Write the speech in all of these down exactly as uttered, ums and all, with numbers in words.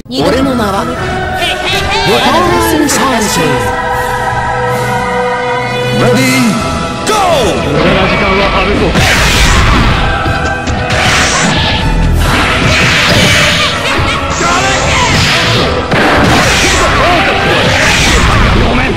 俺の名はボタン三世。レディーゴー。無駄な時間は省こう。ごめん。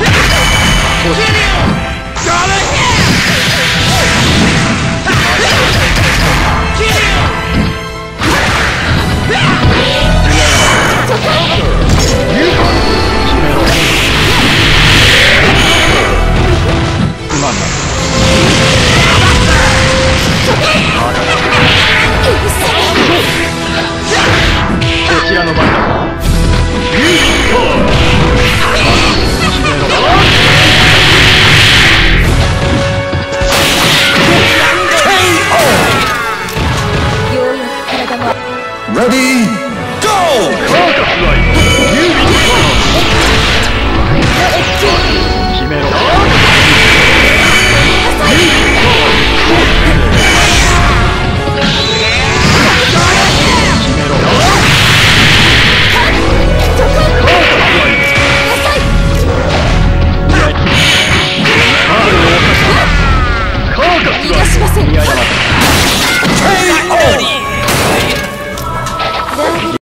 こちらの番だ。レディーゴー。